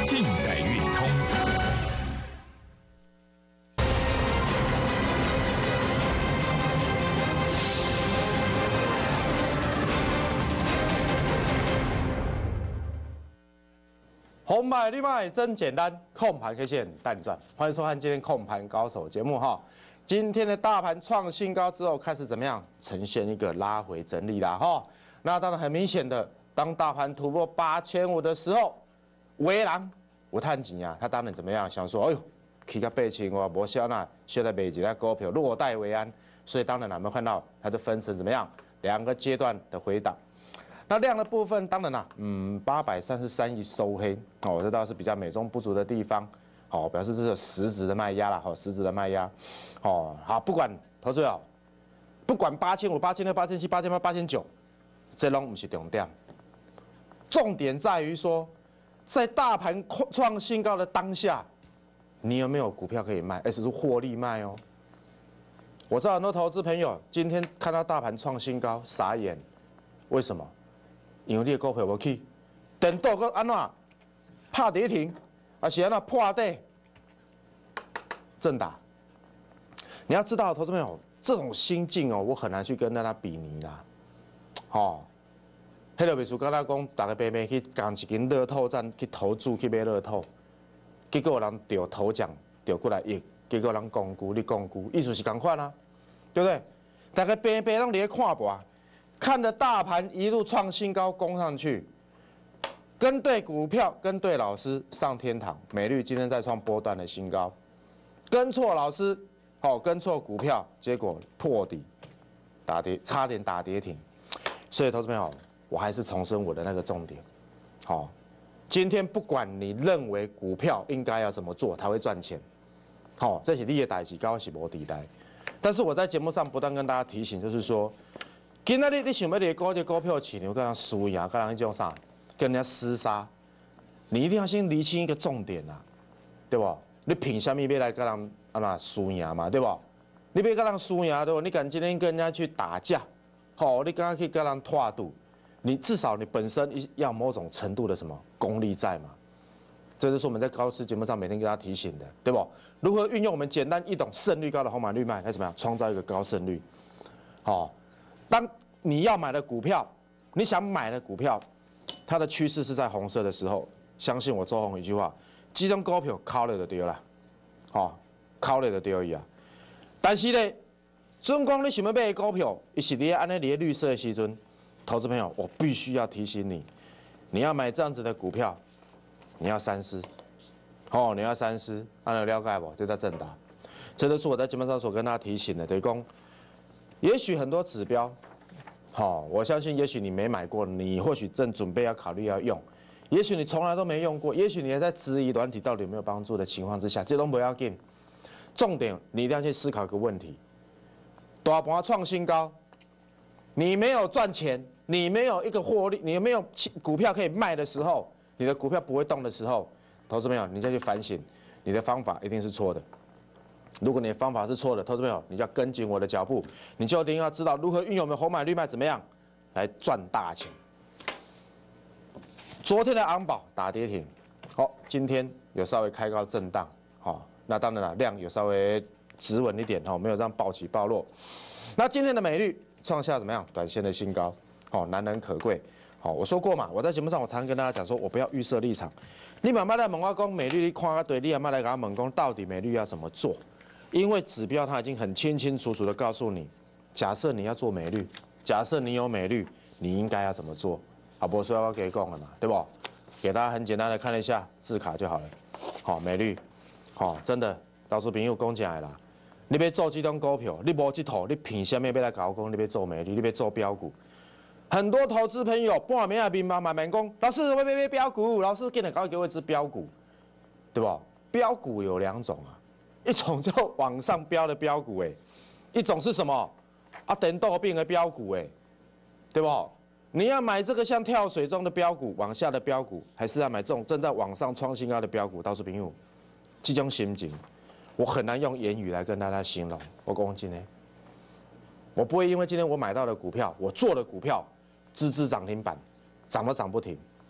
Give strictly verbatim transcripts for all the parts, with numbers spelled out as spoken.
尽在运通。 红买绿卖真简单，控盘 K 线带你赚。欢迎收看今天控盘高手节目哈。今天的大盘创新高之后，开始怎么样？呈现一个拉回整理啦哈。那当然很明显的，当大盘突破八千五的时候，微狼有探钱啊，他当然怎么样？想说，哎呦，起到八千五，无效那现在买几只股票落袋为安。所以当然我们看到它就分成怎么样两个阶段的回档。那量的部分，当然啦，嗯，八百三十三亿收黑，哦，这倒是比较美中不足的地方，好，表示这是实质的卖压啦，好，实质的卖压，哦，好，不管投资者，不管八千五、八千六、八千七、八千八、八千九，这拢不是重点，重点在于说，在大盘创新高的当下，你有没有股票可以卖，而且是获利卖哦。我知道很多投资朋友今天看到大盘创新高，傻眼，为什么？因为你的股票无去，等到个安怎拍跌停，还是安怎破底正打。你要知道，投资朋友这种心境哦，我很难去跟大家比拟啦。哦，迄个秘书跟他讲，大家白白去干一间乐透站去投注去买乐透，结果有人丢头奖丢过来赢，结果人讲股你讲股，意思是同款啊，对不对？大家白白拢伫咧看博。看着大盘一路创新高攻上去，跟对股票，跟对老师上天堂。美绿今天再创波段的新高，跟错老师，好，跟错股票，结果破底，打跌，差点打跌停。所以，投资朋友，我还是重申我的那个重点，好，今天不管你认为股票应该要怎么做才会赚钱，好，这是你的代志，高是无地带。但是我在节目上不断跟大家提醒，就是说。今仔日你想要你股这股票市场跟人输赢，跟人迄种啥，跟人家厮杀，你一定要先厘清一个重点啊，对不？你凭什么要来跟人啊那输赢嘛，对不？你别跟人输赢，对不？你敢今天跟人家去打架，好，你刚刚去跟人拖赌，你至少你本身要某种程度的什么功力在嘛？这就是我们在高师节目上每天跟大家提醒的，对不？如何运用我们简单易懂、胜率高的红买绿卖来怎么样创造一个高胜率？好。当你要买的股票，你想买的股票，它的趋势是在红色的时候，相信我周鸿一句话，这种股票靠了就对了，哦，靠了就对伊啊。但是呢，准讲你想要买的股票，伊是你安尼你绿色的时阵，投资朋友，我必须要提醒你，你要买这样子的股票，你要三思，哦，你要三思，安有了解不？这叫正达，这都是我在节目上所跟大家提醒的，等于讲。也许很多指标，好，我相信，也许你没买过，你或许正准备要考虑要用，也许你从来都没用过，也许你还在质疑软体到底有没有帮助的情况之下，这都不要紧。重点，你一定要去思考一个问题：大盘创新高，你没有赚钱，你没有一个获利，你没有股票可以卖的时候，你的股票不会动的时候，投资朋友，你再去反省，你的方法一定是错的。如果你的方法是错的，投资朋友，你就要跟紧我的脚步，你就一定要知道如何运用我们红买绿卖怎么样来赚大钱。昨天的昂宝打跌停，好，今天有稍微开高震荡，好，那当然了，量有稍微止稳一点，哈，没有这样暴起暴落。那今天的美绿创下怎么样短线的新高，好，难能可贵。好，我说过嘛，我在节目上我常常跟大家讲说，我不要预设立场。你慢慢来问我讲美绿，你看啊对，你慢慢来给他问讲到底美绿要怎么做？因为指标它已经很清清楚楚的告诉你，假设你要做美绿，假设你有美绿，你应该要怎么做？啊，不是要给讲了嘛，对不？给大家很简单的看一下字卡就好了。好，美绿，好，真的，到处朋友讲起来啦。你要做这种股票，你无这套，你凭什么要来搞讲？你要做美绿，你要做标股？很多投资朋友半暝啊迷茫慢慢讲，老师我要买标股，老师今日搞给我一支标股，对不？标股有两种啊。一种叫往上飙的标股，哎，一种是什么？啊，等豆病的标股，哎，对不？你要买这个像跳水中的标股，往下的标股，还是要买这种正在往上创新高的标股？倒是朋友，这种心情，我很难用言语来跟大家形容。我讲真的，我不会因为今天我买到的股票，我做的股票，支支涨停板，涨都涨不停，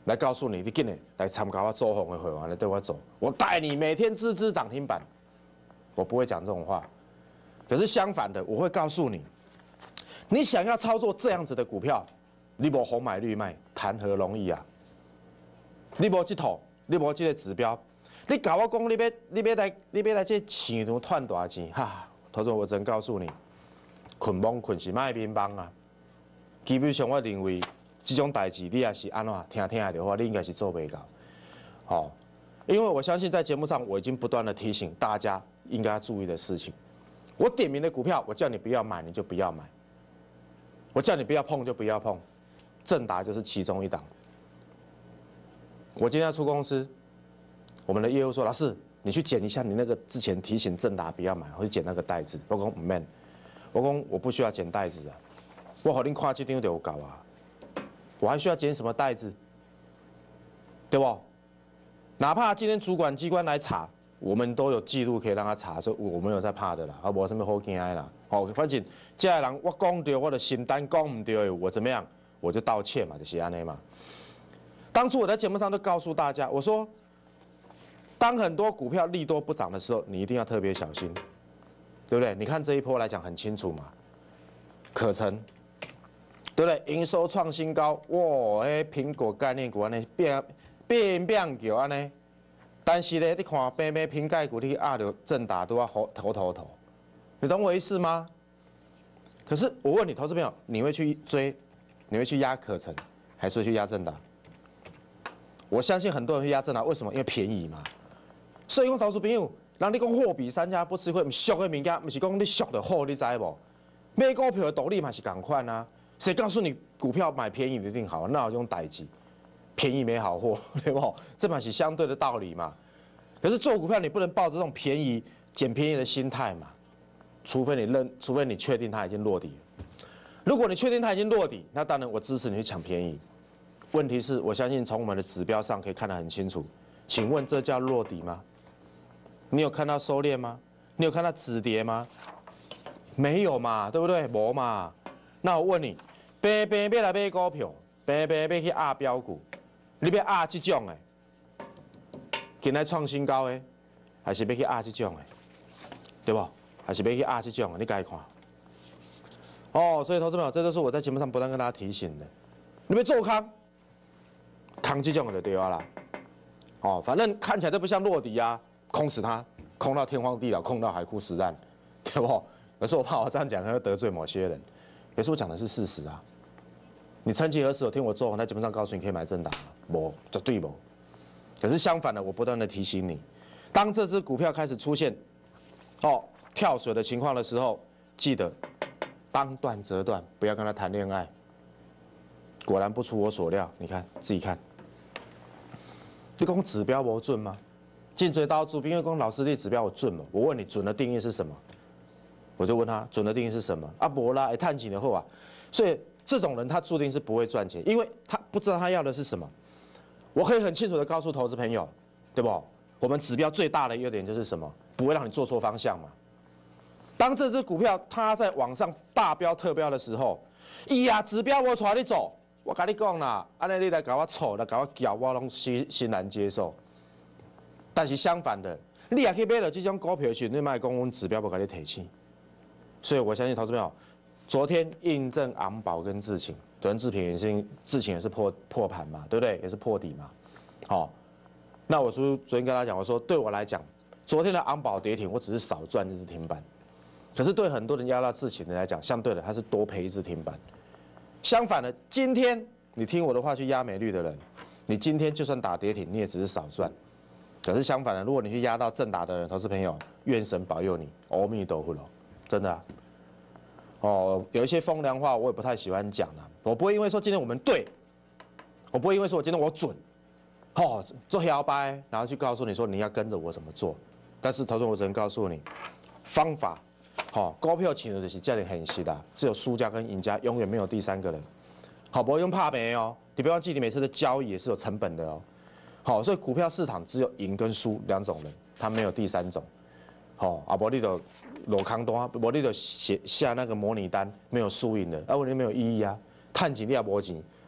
来告诉你，你紧的来参加我周红的会员来对我走，我带你每天支支涨停板。我不会讲这种话，可是相反的，我会告诉你，你想要操作这样子的股票，你无红买绿卖，谈何容易啊？你无这套，你无这个指标，你搞我讲，你要你要来你要来这市场赚大钱哈？投资我只能告诉你，捆绑捆是卖乒乓啊。基本上我认为这种代志，你也是安怎听听的话，你应该是做不到。好，因为我相信在节目上我已经不断的提醒大家应该要注意的事情。我点名的股票，我叫你不要买，你就不要买；我叫你不要碰，就不要碰。正达就是其中一档。我今天要出公司，我们的业务说：“老师，你去捡一下你那个之前提醒正达不要买，或者捡那个袋子。”我讲唔免，我讲我不需要捡袋子啊，我好恁看这张就有够啊，我还需要捡什么袋子？对不？哪怕今天主管机关来查，我们都有记录可以让他查，所以我没有在怕的啦，啊，无什么好惊的啦。好，反正这个人我讲对，我的心单讲唔对，我怎么样，我就道歉嘛，就是安尼嘛。当初我在节目上都告诉大家，我说，当很多股票利多不涨的时候，你一定要特别小心，对不对？你看这一波来讲很清楚嘛，可成，对不对？营收创新高，哇，迄苹果概念股安尼变变变叫安尼，但是呢，你看平平瓶盖股你压着正打都要头头头头，你懂我意思吗？可是我问你，投资朋友，你会去追，你会去压可成，还是会去压正打？我相信很多人去压正达，为什么？因为便宜嘛。所以讲投资朋友，人你讲货比三家不吃亏，唔俗的物件，不是讲你俗的好，你知无？买股票的道理嘛是同款啊。谁告诉你股票买便宜一定好？那有这种代志，便宜没好货，对不？这嘛是相对的道理嘛。可是做股票你不能抱着这种便宜捡便宜的心态嘛，除非你认，除非你确定它已经落底了。如果你确定它已经落底，那当然我支持你去抢便宜。问题是我相信从我们的指标上可以看得很清楚，请问这叫落底吗？你有看到收敛吗？你有看到止跌吗？没有嘛，对不对？没嘛。那我问你，平平要来买股票，平平要去压标股，你要压这种的，今仔创新高的，还是要去压这种的，对不？还是要去压这种的？你该看。哦，所以投资朋友，这都是我在节目上不断跟大家提醒的，你要做空。空这种就对啊啦，哦，反正看起来都不像落底啊，空死它，空到天荒地老，空到海枯石烂，对不？可是我怕我这样讲会得罪某些人，可是我讲的是事实啊。你曾几何时有听我做我在节目上告诉你可以买正达吗？没，绝对没。可是相反的，我不断的提醒你，当这只股票开始出现哦跳水的情况的时候，记得当断则断，不要跟他谈恋爱。果然不出我所料，你看自己看。你讲指标无准吗？进嘴刀主，因为讲老师你指标有准吗？我问你，准的定义是什么？我就问他，准的定义是什么？啊，无啦，会探钱的后啊。所以这种人他注定是不会赚钱，因为他不知道他要的是什么。我可以很清楚的告诉投资朋友，对不？我们指标最大的优点就是什么？不会让你做错方向嘛。当这只股票它在往上大标特标的时候，伊啊指标我带你走。我跟你讲啦，安尼你来搞我错，来搞我叫，我拢欣欣然接受。但是相反的，你也去买了这种股票时，你卖讲阮指标不给你提起。所以我相信投资朋友，昨天印证昂宝跟智勤，昨天智品也是智勤也是破破盘嘛，对不对？也是破底嘛。好、哦，那我昨昨天跟他讲，我说对我来讲，昨天的昂宝跌停，我只是少赚一只停板。可是对很多人压到智勤的来讲，相对的他是多赔一只停板。相反的，今天你听我的话去压美绿的人，你今天就算打跌停，你也只是少赚。可是相反的，如果你去压到正打的人，投资朋友，愿神保佑你，阿弥陀佛喽，真的啊。哦，有一些风凉话我也不太喜欢讲啦，我不会因为说今天我们对，我不会因为说我今天我准，哦，做摇摆，然后去告诉你说你要跟着我怎么做。但是投资我只能告诉你，方法。好，股票抢的就是这样很实的，只有输家跟赢家，永远没有第三个人。好，不要用怕没哦，你不要忘记，你每次的交易也是有成本的哦。好，所以股票市场只有赢跟输两种人，它没有第三种。好，啊，不你就落空单，不你就写下那个模拟单，没有输赢的，啊，问题没有意义啊。探钱你也无钱，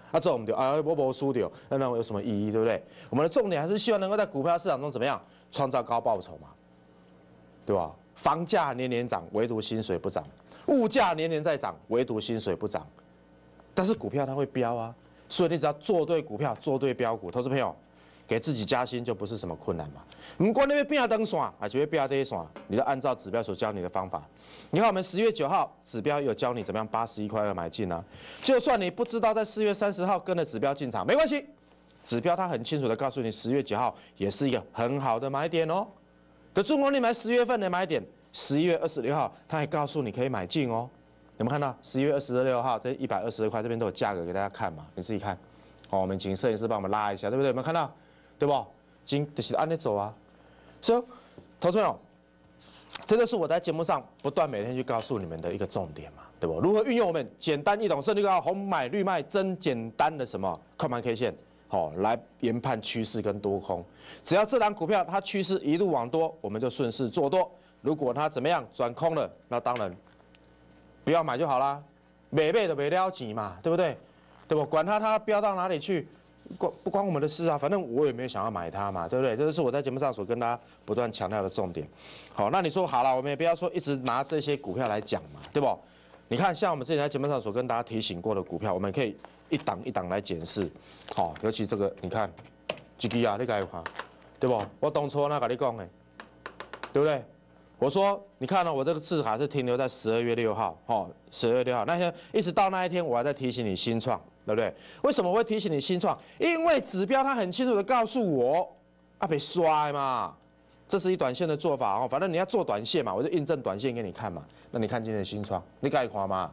啊，做我们就啊，我无输掉，那那有什么意义，对不对？我们的重点还是希望能够在股票市场中怎么样创造高报酬嘛，对吧？房价年年涨，唯独薪水不涨；物价年年在涨，唯独薪水不涨。但是股票它会飙啊，所以你只要做对股票，做对标股，投资朋友给自己加薪就不是什么困难嘛。不管你要变灯线还是要变这线，你都按照指标所教你的方法。你看我们十月九号指标有教你怎么样八十一块二买进啊，就算你不知道在四月三十号跟着指标进场，没关系，指标它很清楚的告诉你十月九号也是一个很好的买点哦。可如果你买十月份的买点，十一月二十六号它还告诉你可以买进哦。有没有看到十一月二十六号这一百二十二块这边都有价格给大家看嘛？你自己看。好，我们请摄影师帮我们拉一下，对不对？有没有看到？对不？今就是按那走啊。所以，投资朋友，这就是我在节目上不断每天去告诉你们的一个重点嘛，对不？如何运用我们简单易懂、胜率高、红买绿卖真简单的什么看盘 K 线，好来研判趋势跟多空。只要这档股票它趋势一路往多，我们就顺势做多；如果它怎么样转空了，那当然不要买就好啦，没卖的没了钱嘛，对不对？对不？管它它飙到哪里去，关不关我们的事啊？反正我也没有想要买它嘛，对不对？这就是我在节目上所跟大家不断强调的重点。好，那你说好了，我们也不要说一直拿这些股票来讲嘛，对不？你看，像我们之前在节目上所跟大家提醒过的股票，我们可以一档一档来检视。好，尤其这个，你看，这个啊，你该看，对不？我当初那跟你讲的，对不对？我说，你看呢、喔，我这个字卡是停留在十二月六号，哦，十二月六号那天，一直到那一天，我还在提醒你新创，对不对？为什么我会提醒你新创？因为指标它很清楚的告诉我，啊，被摔嘛，这是一短线的做法哦，反正你要做短线嘛，我就印证短线给你看嘛。那你看今天的新创，你该看吗？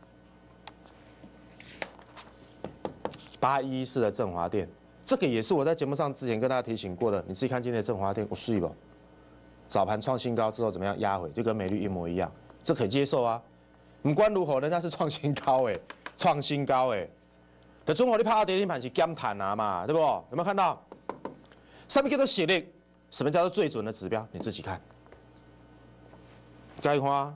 八一四的振华电，这个也是我在节目上之前跟大家提醒过的，你自己看今天的振华电，我睡不？早盘创新高之后怎么样压回，就跟美绿一模一样，这可以接受啊。不管如何，人家是创新高哎，创新高哎。在中国你拍到跌停板是减碳啊嘛，对不？有没有看到？上面叫做血力，什么叫做最准的指标？你自己看。该看，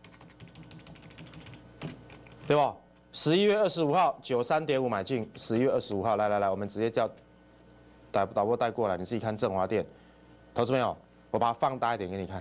对不？十一月二十五号九三点五买进，十一月二十五号来来来，我们直接叫导导播带过来，你自己看振华电，投资朋友。我把它放大一点给你看，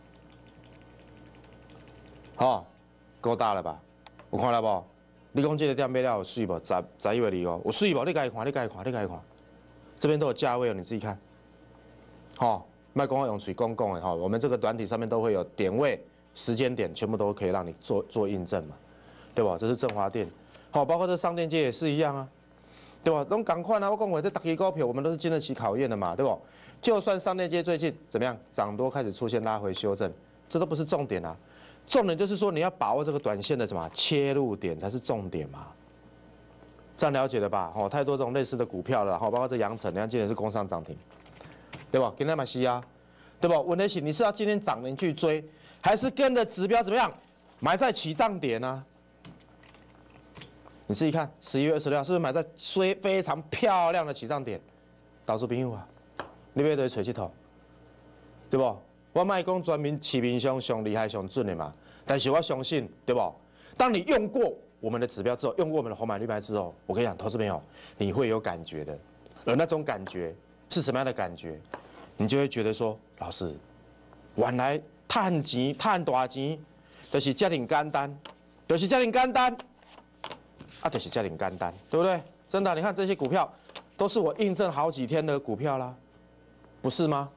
好，够大了吧？有看到不？你讲这个店买了有水不？十十一月二号有水不？你自己看，你自己看，你自己看，这边都有价位哦，你自己看。好，卖公用水公共的哈，我们这个短体上面都会有点位、时间点，全部都可以让你做做印证嘛，对吧？这是振华电，好，包括这商店街也是一样啊，对吧？拢赶快啊！我讲我这大支股票，我们都是经得起考验的嘛，对不？就算商店街最近怎么样涨多开始出现拉回修正，这都不是重点啊，重点就是说你要把握这个短线的什么切入点才是重点嘛。这样了解了吧？哦，太多这种类似的股票了，哈，包括这阳城，你看今天是攻上涨停，对吧？跟他买西啊，对吧？问题是你是要今天涨停去追，还是跟着指标怎么样买在起涨点呢、啊？你自己看，十一月二十六号是不是买在非非常漂亮的起涨点？导致朋友啊。你要对找佚佗，对不？我卖讲专门市面上上厉害、上准的嘛，但是我相信，对不？当你用过我们的指标之后，用过我们的红买绿卖之后，我跟你讲，投资朋友，你会有感觉的。而那种感觉是什么样的感觉？你就会觉得说，老师，原来赚钱、赚大钱，就是这么简单，就是这么简单，啊，就是这么简单，对不对？真的，你看这些股票，都是我印证好几天的股票啦。不是吗？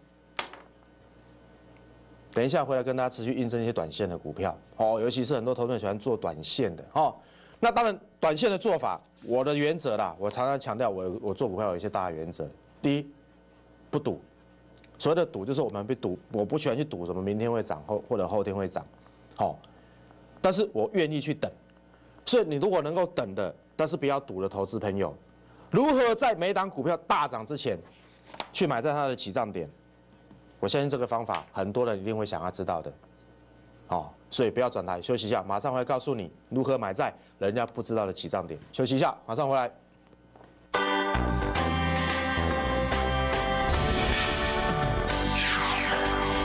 等一下回来跟大家持续印证一些短线的股票哦，尤其是很多投资人喜欢做短线的哦。那当然，短线的做法，我的原则啦，我常常强调我我做股票有一些大原则。第一，不赌，所谓的赌就是我们不赌，我不喜欢去赌什么明天会涨后或者后天会涨，好、哦，但是我愿意去等。所以你如果能够等的，但是不要赌的投资朋友，如何在每档股票大涨之前？去买在它的起涨点，我相信这个方法很多人一定会想要知道的，好，所以不要转台，休息一下，马上回来告诉你如何买在人家不知道的起涨点。休息一下，马上回来。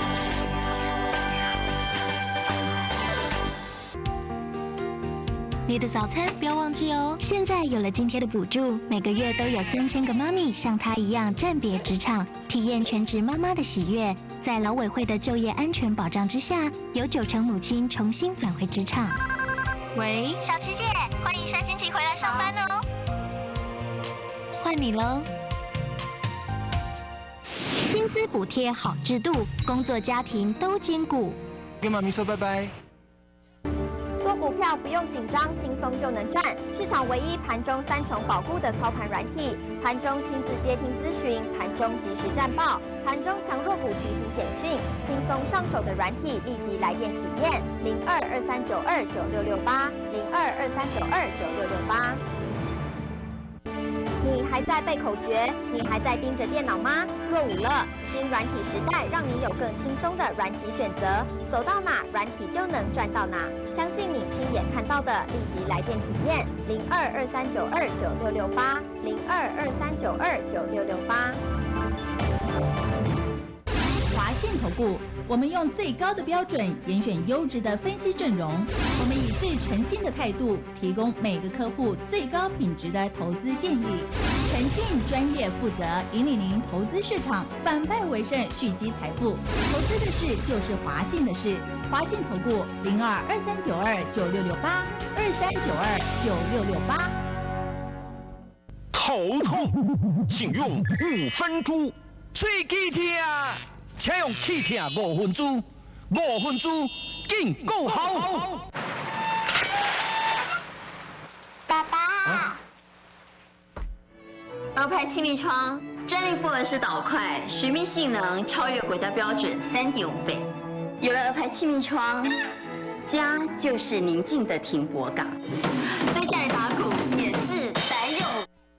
年月的早餐不要忘记哦。现在有了津贴的补助，每个月都有三千个妈咪像她一样暂别职场，体验全职妈妈的喜悦。在劳委会的就业安全保障之下，有九成母亲重新返回职场。喂， 小琪姐，欢迎下星期回来上班哦。 换你喽。薪资补贴好制度，工作家庭都兼顾。 跟妈咪说拜拜。 做股票不用紧张，轻松就能赚。市场唯一盘中三重保护的操盘软体，盘中亲自接听咨询，盘中即时战报，盘中强弱股提醒简讯，轻松上手的软体，立即来电体验。零二二三九二九六六八，零二二三九二九六六八。你还在背口诀？你还在盯着电脑吗？落伍了！新软体时代，让你有更轻松的软体选择，走到哪软体就能赚到哪。相信你亲眼看到的，立即来电体验。零二二三九二九六六八，零二二三九二九六六八。 华信投顾，我们用最高的标准严选优质的分析阵容，我们以最诚信的态度，提供每个客户最高品质的投资建议。诚信、专业、负责，引领您投资市场反败为胜，蓄积财富。投资的事就是华信的事。华信投顾零二二三九二九六六八二三九二九六六八。 头痛，请用五分猪。最忌痛，请用气痛五分猪。五分猪更够好。 爸爸。啊鹅牌气密窗专利复合式导块，水密性能超越国家标准三点五倍。有了鹅牌气密窗，家就是宁静的停泊港。在家里打鼓也是得有。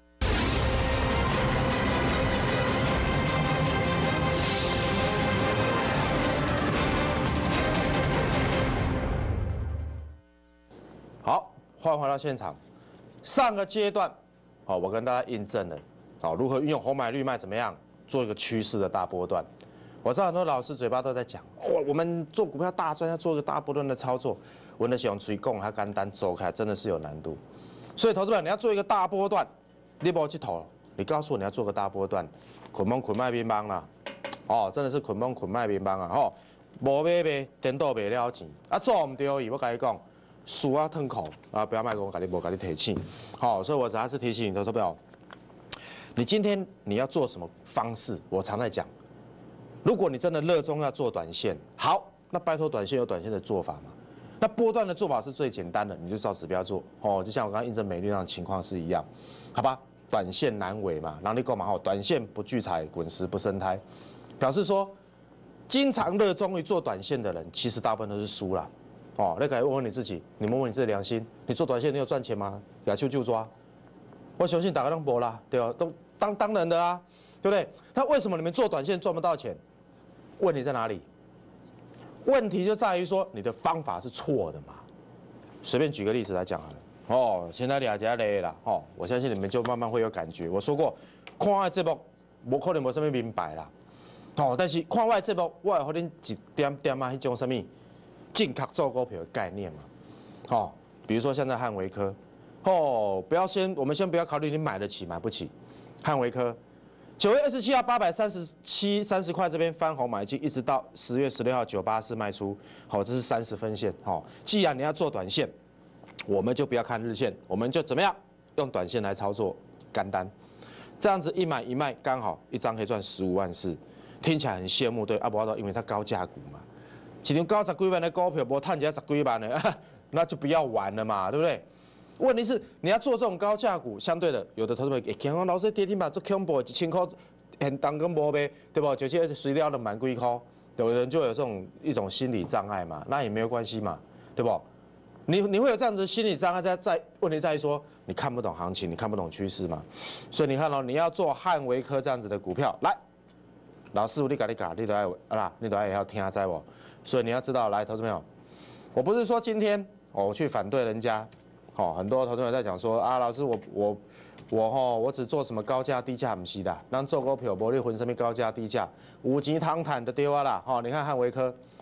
好，欢迎回到现场。上个阶段，好，我跟大家印证了。好，如何运用红买绿卖怎么样做一个趋势的大波段？我知道很多老师嘴巴都在讲，哦，我们做股票大赚要做一个大波段的操作，我的想吹供还干单走开，真的是有难度。所以投资者你要做一个大波段，你不去投，你告诉我你要做个大波段，捆绑捆卖乒乓啦，哦，真的是捆绑捆卖乒乓啊，吼，无买卖颠倒卖了钱，啊做唔对伊，我跟你讲，输啊吞口啊，不要卖我，跟你无跟你提醒，好，所以我只还是提醒你，投资者。你今天你要做什么方式？我常在讲，如果你真的热衷要做短线，好，那拜托短线有短线的做法嘛。那波段的做法是最简单的，你就照指标做哦。就像我刚刚印证美绿那种情况是一样，好吧？短线难为嘛，然后你购买好，短线不聚财，滚石不生胎，表示说，经常热衷于做短线的人，其实大部分都是输了。哦，那可以问问你自己，你问问你自己的良心，你做短线你有赚钱吗？给他就就抓。我相信大家都博啦，对吧？都当当然的啊，对不对？那为什么你们做短线赚不到钱？问题在哪里？问题就在于说你的方法是错的嘛。随便举个例子来讲好了。哦，现在了解累了哦，我相信你们就慢慢会有感觉。我说过，看外这部无可能无什么明白啦。哦，但是看外这部，我会给恁一点点啊，迄种什么正确做股票的概念嘛。哦，比如说现在汉维科。哦，不要先，我们先不要考虑你买得起买不起。汉维科，九月二十七号八百三十七三十块这边翻红买进，一直到十月十六号九八四卖出。好，这是三十分线。好，既然你要做短线，我们就不要看日线，我们就怎么样用短线来操作干单，这样子一买一卖刚好一张可以赚十五万四，听起来很羡慕，对？啊，不因为它高价股嘛，一张高十几万的股票，无赚起来十几万的，那就不要玩了嘛，对不对？问题是你要做这种高价股，相对的，有的投资者会讲，老师跌停板做恐怖，一千块很当跟无呗，对不？就是随料的满几块，有人就有这种一种心理障碍嘛，那也没有关系嘛，对不？你你会有这样子的心理障碍，在在问题在于说你看不懂行情，你看不懂趋势嘛，所以你看哦，你要做汉维科这样子的股票，来，老师傅你搞你搞，你都要啊啦，你都要也要听下在我，所以你要知道，来，投资朋友，我不是说今天我去反对人家。哦，很多投资人在讲说啊，老师我我我吼，我只做什么高价低价不是的，咱做股票无你分什么高价低价，有钱通赚就对啊啦。吼，你看汉维科，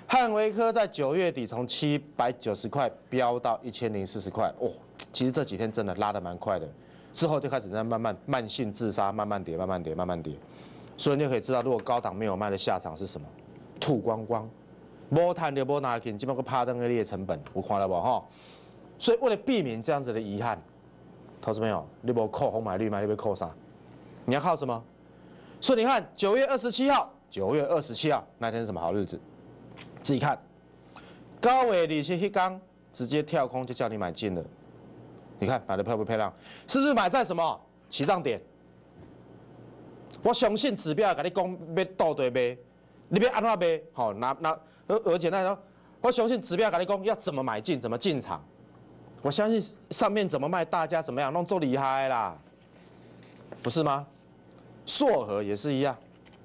汉维科在九月底从七百九十块飙到一千零四十块，哦，其实这几天真的拉得蛮快的，之后就开始在慢慢慢性自杀，慢慢跌，慢慢跌，慢慢跌，所以你就可以知道，如果高档没有卖的下场是什么，吐光光，无赚就无拿去，基本上趴登你的成本，有看到不哈？所以为了避免这样子的遗憾，投资朋友，你无扣红买绿卖，你要扣啥？你要靠什么？所以你看九月二十七号，九月二十七号那天是什么好日子？自己看，高伟利息一刚直接跳空就叫你买进了，你看买的漂不漂亮？是不是买在什么起涨点？我相信指标跟你讲要倒对卖，你要安怎卖？好，拿拿而而且那说，我相信指标跟你讲要怎么买进，怎么进场。我相信上面怎么卖，大家怎么样弄做厉害啦，不是吗？硕和也是一样，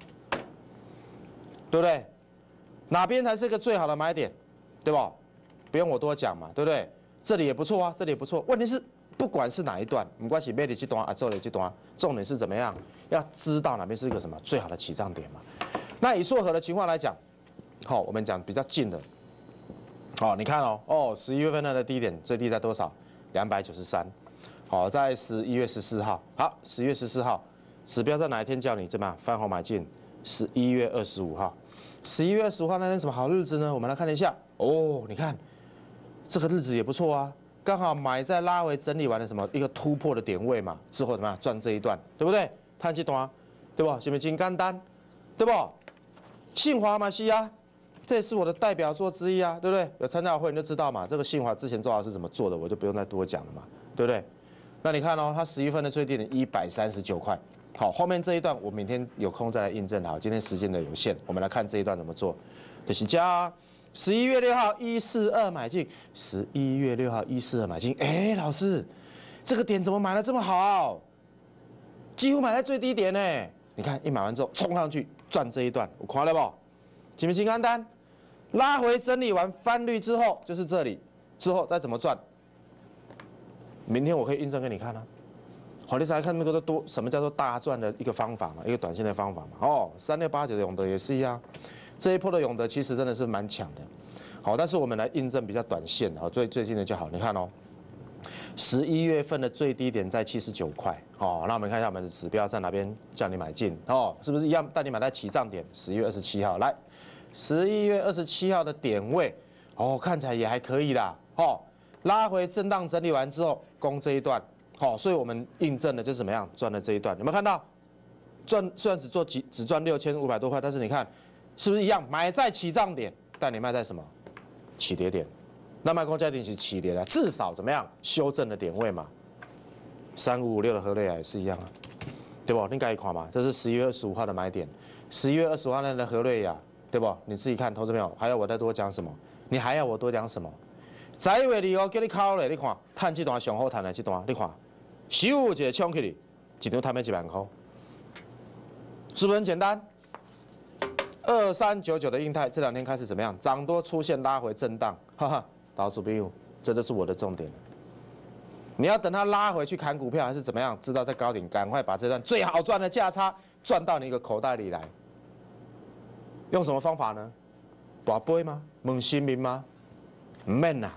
对不对？哪边才是个最好的买点，对吧？不用我多讲嘛，对不对？这里也不错啊，这里也不错。问题是，不管是哪一段，不管是买的这段啊，做的这段，重点是怎么样？要知道哪边是一个什么最好的起涨点嘛。那以硕和的情况来讲，好，我们讲比较近的，好，你看哦，哦，十一月份的低点最低在多少？两百九十三。好，在十一月十四号，好，十月十四号，指标在哪一天叫你怎么样翻红买进？十一月二十五号。十一月二十五号那天什么好日子呢？我们来看一下哦，你看这个日子也不错啊，刚好买在拉回整理完的什么一个突破的点位嘛，之后怎么样赚这一段，对不对？探这段，对不？是不是金刚单，对不？信华嘛是啊，这也是我的代表作之一啊，对不对？有参加会你就知道嘛，这个信华之前周老师怎么做的，我就不用再多讲了嘛，对不对？那你看哦，它十一月份的最低点一百三十九块。好，后面这一段我明天有空再来印证。好，今天时间的有限，我们来看这一段怎么做。就是加十一月六号一四二买进，十一月六号一四二买进。哎，老师，这个点怎么买的这么好？几乎买在最低点呢。你看一买完之后冲上去赚这一段，我看了不？行不行？简单，拉回整理完翻绿之后就是这里，之后再怎么赚？明天我可以印证给你看啊。好，你再看那个多什么叫做大赚的一个方法嘛，一个短线的方法嘛。哦，三六八九的永德也是一样，这一波的永德其实真的是蛮强的。好，但是我们来印证比较短线，好，最最近的就好。你看哦，十一月份的最低点在七十九块。哦，那我们看一下我们的指标在哪边叫你买进哦，是不是一样带你买在起涨点？十一月二十七号来，十一月二十七号的点位，哦，看起来也还可以啦。哦，拉回震荡整理完之后，攻这一段。好，所以我们印证的就是怎么样赚了这一段，有没有看到？赚虽然只做几只赚六千五百多块，但是你看是不是一样？买在起涨点，但你卖在什么？起跌点。那卖空价点是起跌的，至少怎么样？修正的点位嘛。三五五六的和瑞亚也是一样啊，对不？你该看嘛，这是十一月二十五号的买点，十一月二十五号那的和瑞亚，对不？你自己看，投资朋友，还要我再多讲什么？你还要我多讲什么？十一月二号叫你考咧，你看，探这段上好探的这段，你看。咻，一个冲起来，一张摊要一万块，是不是很简单？二三九九的英泰这两天开始怎么样？涨多出现拉回震荡，哈哈，老主朋友，这就是我的重点。你要等它拉回去砍股票，还是怎么样？知道在高点，赶快把这段最好赚的价差赚到你一个口袋里来。用什么方法呢？跋杯吗？问神明吗？唔免啦，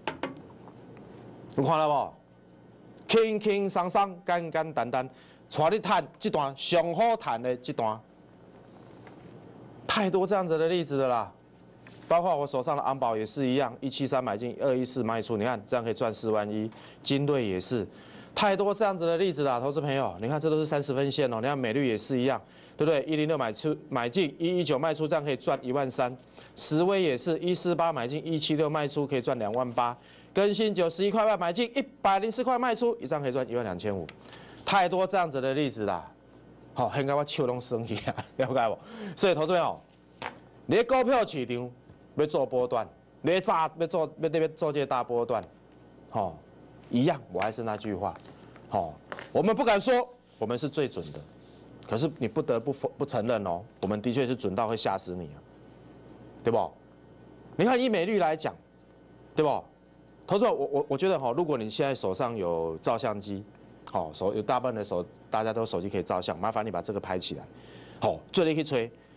有看到无？轻轻松松、简简单单，带你赚这段上好赚的这段，太多这样子的例子了啦。包括我手上的安保也是一样，一七三买进，二一四卖出，你看这样可以赚四万一。金队也是，太多这样子的例子啦，投资朋友，你看这都是三十分线哦。你看美绿也是一样，对不对？一零六买出买进，一一九卖出，这样可以赚一万三。十威也是一四八买进，一七六卖出，可以赚两万八。更新九十一块半买进，一百零四块卖出，一张可以赚一万两千五，太多这样子的例子啦。好、哦，应该我手拢生气啊，了解不？所以投资朋友，你的股票市场要做波段，你要炸要做要要做这个大波段，好、哦，一样，我还是那句话，好、哦，我们不敢说我们是最准的，可是你不得不不承认哦，我们的确是准到会吓死你啊，对不？你看以美绿来讲，对不？投资者，我我我觉得哈，如果你现在手上有照相机，好手有大部分的手大家都手机可以照相，麻烦你把这个拍起来，好，最力去吹，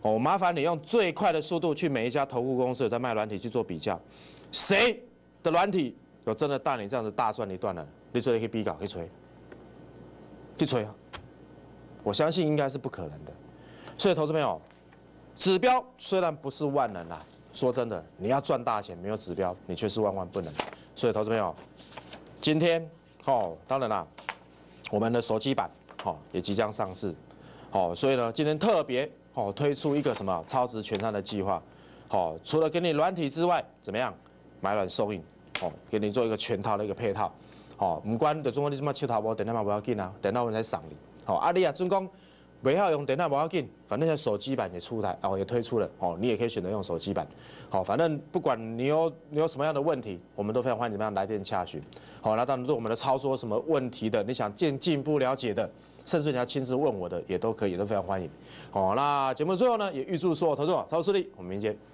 哦，麻烦你用最快的速度去每一家投顾公司有在卖软体去做比较，谁的软体有真的大你这样子大赚一段了？你做可以比较，可以吹，去吹啊！我相信应该是不可能的。所以投资朋友，指标虽然不是万能啦，说真的，你要赚大钱没有指标，你却是万万不能。所以投资朋友，今天哦，当然啦，我们的手机版哦也即将上市，哦，所以呢，今天特别哦推出一个什么超值全餐的计划，哦，除了给你软体之外，怎么样买软送硬，哦，给你做一个全套的一个配套，哦，唔管就总讲你怎么切头无，电脑嘛不要紧啊，电脑我们才赏你，好，啊你啊准讲袂晓用电脑不要紧，反正现在手机版也出台，哦也推出了，哦你也可以选择用手机版，好，反正不管你有你有什么样的问题，我们都非常欢迎你们来电洽询，好，那当然对我们的操作有什么问题的，你想进进一步了解的。甚至你要亲自问我的也都可以，也都非常欢迎。好，那节目的最后呢，也预祝所有投资者操作顺利，我们明天见。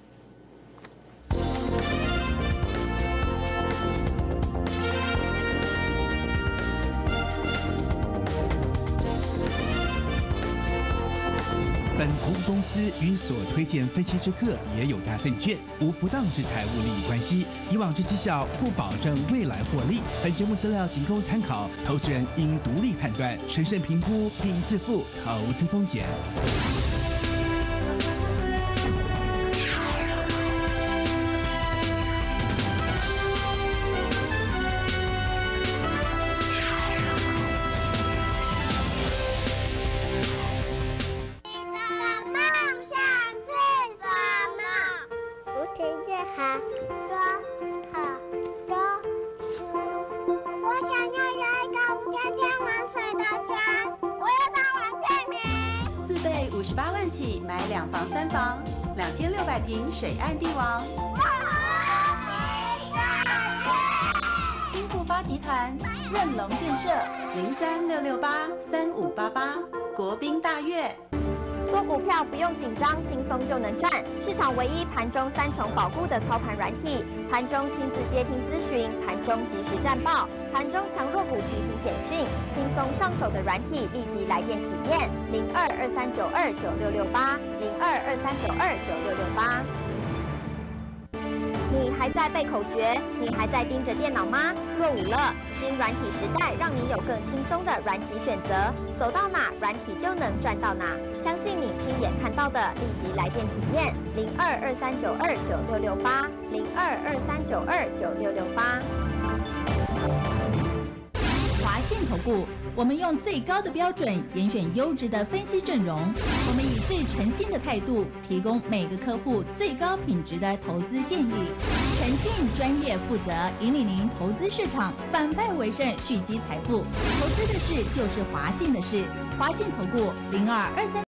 本投资公司与所推荐分期之客也有大证券，无不当之财务利益关系。以往之绩效不保证未来获利。本节目资料仅供参考，投资人应独立判断、审慎评估并自负投资风险。 五十八万起买两房三房，两千六百平水岸地王。新复发集团润隆建设零三六六八三五八八，国宾大悦。 做股票不用紧张，轻松就能赚。市场唯一盘中三重保固的操盘软体，盘中亲自接听咨询，盘中即时战报，盘中强弱股提醒简讯，轻松上手的软体，立即来电体验。零二二三九二九六六八，零二二三九二九六六八。你还在背口诀？你还在盯着电脑吗？落伍了！新软体时代，让你有更轻松的软体选择，走到哪软体就能赚到哪。相信你亲眼看到的，立即来电体验。零二二三九二九六六八，零二二三九二九六六八。 华信投顾，我们用最高的标准严选优质的分析阵容，我们以最诚信的态度提供每个客户最高品质的投资建议，诚信、专业、负责，引领您投资市场反败为胜，蓄积财富。投资的事就是华信的事，华信投顾零二二三。